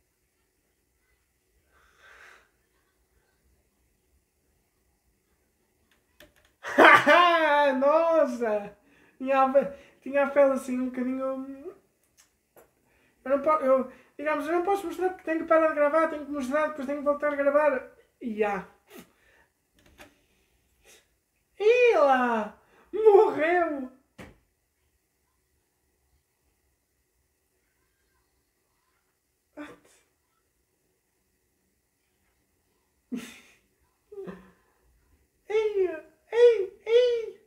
Nossa! Tinha a, tinha a pele assim um bocadinho... Eu não posso... Eu, digamos, eu não posso mostrar porque tenho que parar de gravar, tenho que mostrar, depois tenho que voltar a gravar. E já. E lá! Morreu! Ei! Ei! Ei!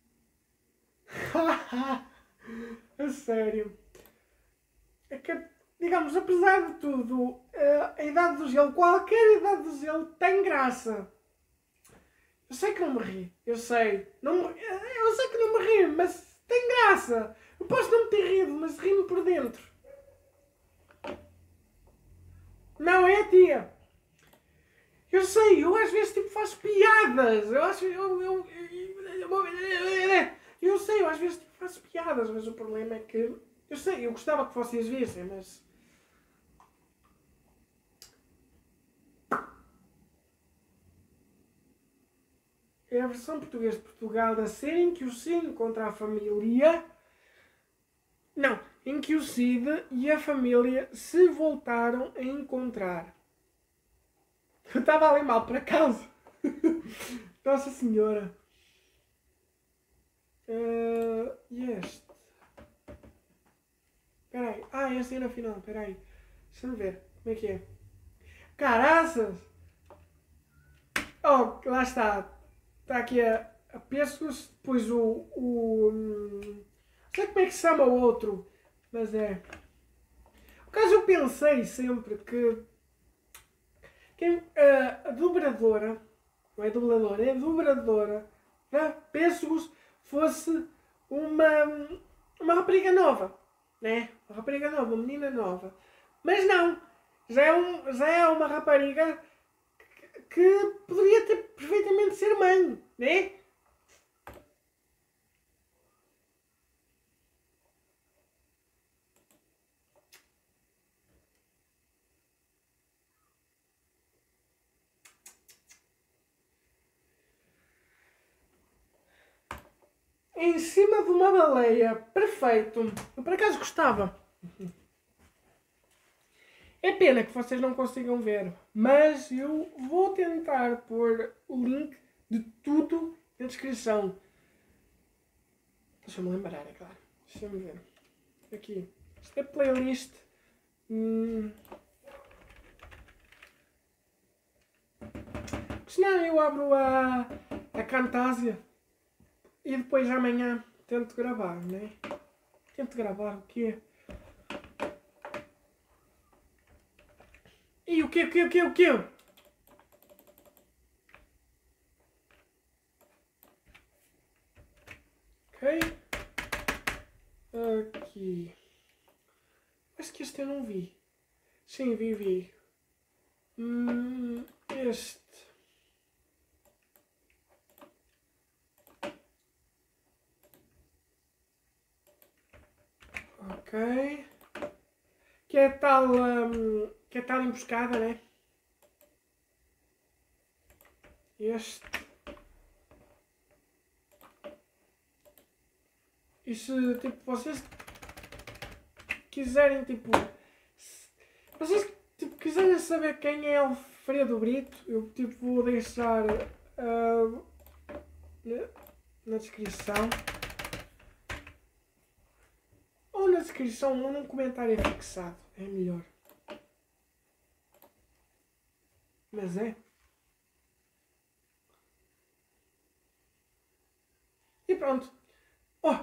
A sério. É que digamos, apesar de tudo, a idade do gelo, qualquer idade do gelo tem graça. Eu sei que não me ri, eu sei. Não, eu sei que não me ri, mas tem graça. Eu posso não me ter rido, mas ri-me por dentro. Não, é a tia. Eu sei, eu às vezes tipo faço piadas. Eu acho. Eu, eu, eu, eu sei, eu às vezes tipo, faço piadas, mas o problema é que. Eu sei, eu gostava que vocês vissem, mas. É a versão portuguesa de Portugal da série em que o Cid encontra a família. Não, em que o Cid e a família se voltaram a encontrar. Eu estava a ler mal, por acaso. Nossa Senhora. Uh, e este? Espera aí. Ah, este é na final. Espera aí. Deixa-me ver. Como é que é? Caraças! Oh, lá está. Está aqui a, a Pescos. Depois o... o hum, não sei como é que se chama o outro. Mas é... Por acaso eu pensei sempre que... Quem, a, a dobradora... Não é dubladora, é dobradora da Pescos fosse uma... Uma rapariga nova. Né? Uma rapariga nova, uma menina nova. Mas não. Já é, um, já é uma rapariga que, que poderia ter perfeitamente ser mãe. Né? Em cima de uma baleia. Perfeito. Eu por acaso gostava. É pena que vocês não consigam ver, mas eu vou tentar pôr o link de tudo na descrição. Deixa-me lembrar, é claro. Deixa-me ver. Aqui. Isto é playlist. Hum. Senão eu abro a, a Camtasia e depois amanhã tento gravar, né? Tento gravar o quê? E o quê, o quê, o quê, o quê? Ok. Aqui. Acho que este eu não vi. Sim, vi, vi. Hum, este. Ok. Que é tal... Um, que é tal emboscada, né? Este. E se, tipo, vocês quiserem, tipo... Se vocês, tipo, quiserem saber quem é Alfredo Brito, eu, tipo, vou deixar uh, na, na descrição. Ou na descrição, ou num comentário fixado. É melhor. Mas é. E pronto. Oh!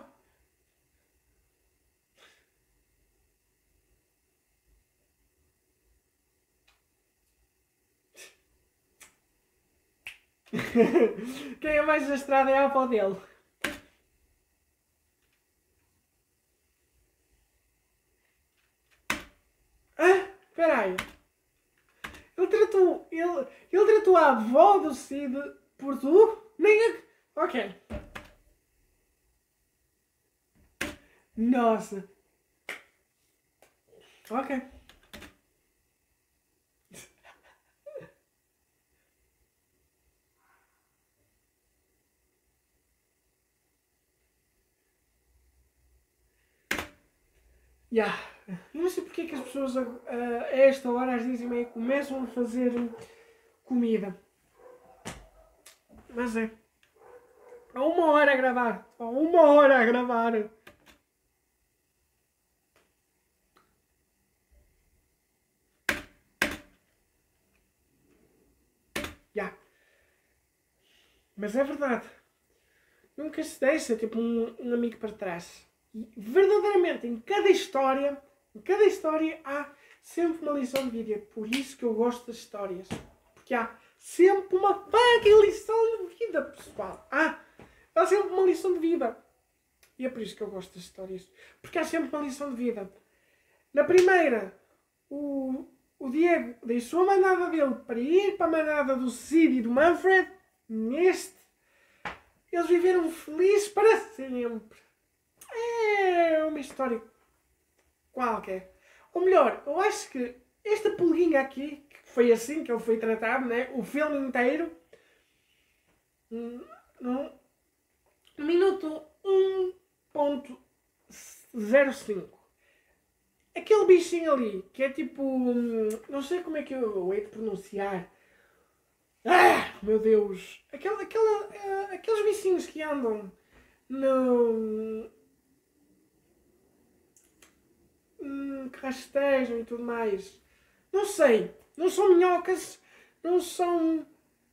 Quem é mais da estrada é a avó dele. Ah, espera aí. Ele tratou, ele, ele tratou a avó do Cid por tu? Nem a... Ok. Nossa. Ok. Yeah. Eu não sei porque é que as pessoas a, a esta hora, às dez e meia, começam a fazer comida. Mas é. Há uma hora a gravar. Há uma hora a gravar. Yeah. Mas é verdade. Nunca se deixa tipo um, um amigo para trás. E verdadeiramente em cada história Em cada história há sempre uma lição de vida. É por isso que eu gosto das histórias. Porque há sempre uma fucking lição de vida, pessoal. Há, há sempre uma lição de vida. E é por isso que eu gosto das histórias. Porque há sempre uma lição de vida. Na primeira, o, o Diego deixou a manada dele para ir para a manada do Cid e do Manfred. Neste, eles viveram felizes para sempre. É uma história qualquer. Ou melhor, eu acho que esta pulguinha aqui, que foi assim que ele foi tratado, né? O filme inteiro, no minuto um ponto zero cinco. Aquele bichinho ali, que é tipo... Não sei como é que eu hei de pronunciar. Ah, meu Deus! Aquela, aquela, uh, aqueles bichinhos que andam no... Hum, que rastejam e tudo mais. Não sei. Não são minhocas. Não são...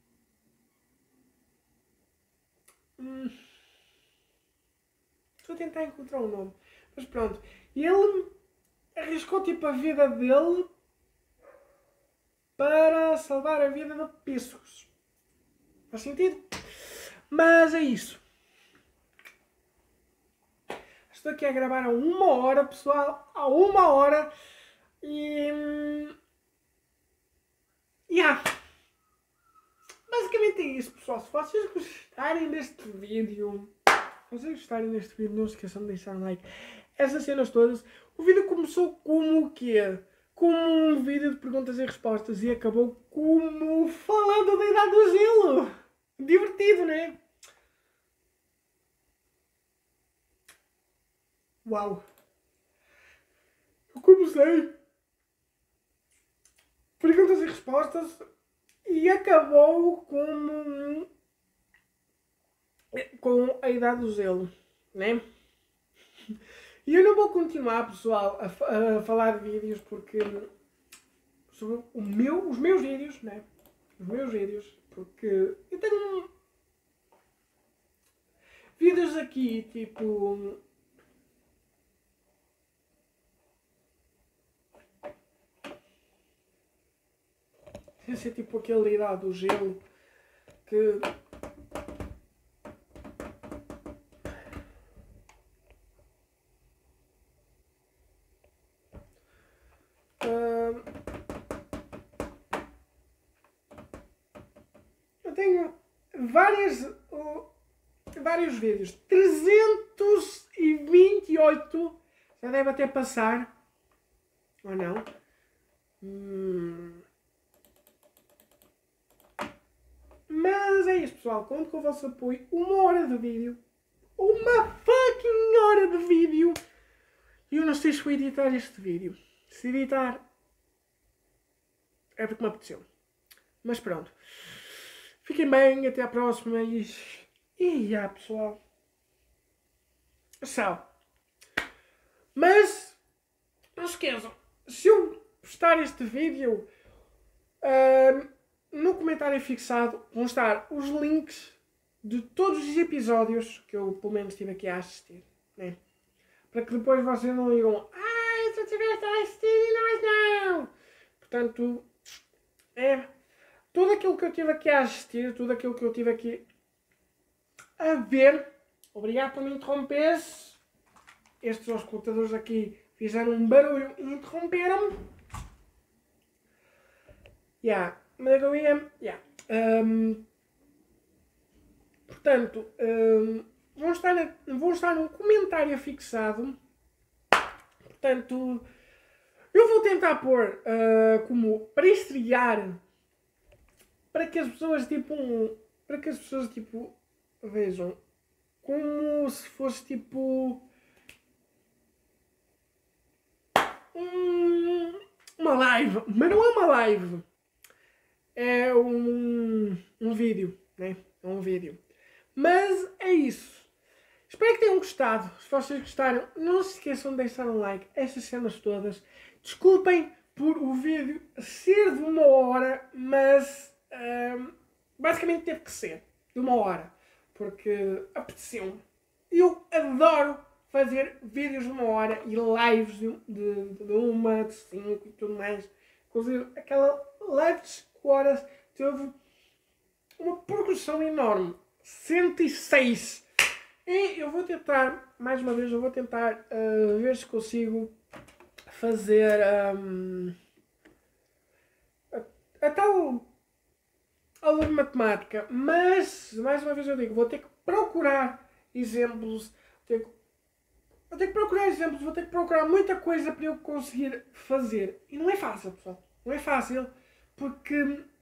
Hum, estou a tentar encontrar um nome. Mas pronto. E ele arriscou tipo a vida dele para salvar a vida de pessoas. Faz sentido? Mas é isso. Estou aqui a gravar há uma hora, pessoal. Há uma hora. E... Yeah. Basicamente é isso, pessoal. Se vocês gostarem deste vídeo... Se vocês gostarem deste vídeo, não se esqueçam de deixar um like. Essas cenas todas. O vídeo começou como o quê? Como um vídeo de perguntas e respostas. E acabou como falando da idade do gelo. Divertido, não é? Uau! Eu comecei perguntas e respostas e acabou com, com a idade do gelo, né? E eu não vou continuar, pessoal, a, a falar de vídeos porque sobre o meu, os meus vídeos, né? Os meus vídeos, porque eu tenho vídeos aqui tipo... Sem ser tipo aquele idade do gelo que... Uh, eu tenho várias, uh, vários vídeos. trezentos e vinte e oito já deve até passar. Ou não? Hum... Mas é isso, pessoal. Conto com o vosso apoio. Uma hora de vídeo. Uma fucking hora de vídeo. E eu não sei se vou editar este vídeo. Se editar... é porque me apeteceu. Mas pronto. Fiquem bem. Até à próxima. E... E já, pessoal. Tchau. Mas... não se esqueçam. Se eu postar este vídeo... Uh, no comentário fixado vão estar os links de todos os episódios que eu pelo menos estive aqui a assistir, né? Para que depois vocês não digam ai, tu estiveste a assistir e nós não! Portanto, é tudo aquilo que eu estive aqui a assistir, tudo aquilo que eu estive aqui a ver. Obrigado por me interromper. Estes auscultadores aqui fizeram um barulho e interromperam-me. Yeah. Mas eu ia... Yeah. Um, portanto, um, vão, estar, vão estar num comentário fixado. Portanto, eu vou tentar pôr uh, como para estrear, para que as pessoas tipo... Um, para que as pessoas tipo vejam como se fosse tipo... Um, uma live. Mas não é uma live. É um, um vídeo, né? É um vídeo. Mas é isso. Espero que tenham gostado. Se vocês gostaram, não se esqueçam de deixar um like. Estas cenas todas. Desculpem por o vídeo ser de uma hora, mas um, basicamente teve que ser de uma hora. Porque apeteceu-me. Eu adoro fazer vídeos de uma hora e lives de, de, de uma, de cinco e tudo mais. Inclusive, aquela live de cinco horas teve uma progressão enorme. cento e seis. E eu vou tentar, mais uma vez, eu vou tentar uh, ver se consigo fazer um, a, a tal aula de matemática. Mas, mais uma vez eu digo, vou ter que procurar exemplos, vou ter que, vou ter que procurar exemplos, vou ter que procurar muita coisa para eu conseguir fazer. E não é fácil, pessoal. Não é fácil, porque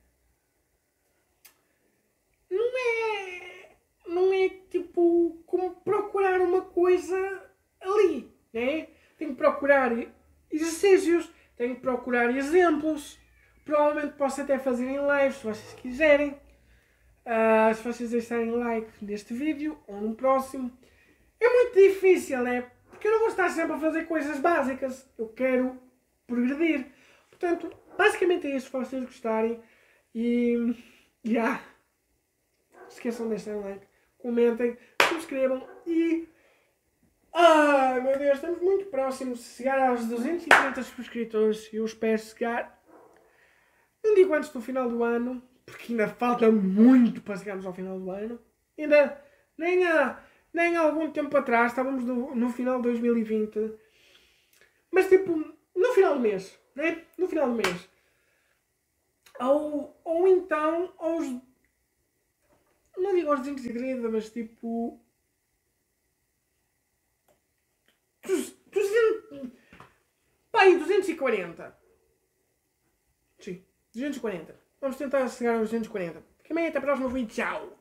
não é, não é tipo como procurar uma coisa ali, né? Tenho que procurar exercícios, tenho que procurar exemplos. Provavelmente posso até fazer em live, se vocês quiserem. Uh, se vocês deixarem like neste vídeo ou no próximo. É muito difícil, né? Porque eu não vou estar sempre a fazer coisas básicas. Eu quero progredir. Portanto, basicamente é isso, se vocês gostarem. E... já. Yeah. Esqueçam de deixar like, comentem, subscrevam e... ai meu Deus, estamos muito próximos de chegar aos duzentos e quarenta subscritores e eu espero chegar, não digo antes do final do ano, porque ainda falta muito para chegarmos ao final do ano. Ainda nem há, nem há algum tempo atrás, estávamos no, no final de dois mil e vinte, mas tipo, no final do mês, né? No final do mês. Ou, ou então aos... não digo aos duzentos e trinta, mas tipo... duzentos... pai, duzentos e quarenta. Sim, duzentos e quarenta. Vamos tentar chegar aos duzentos e quarenta. Fiquem bem, até para o próximo vídeo. Tchau!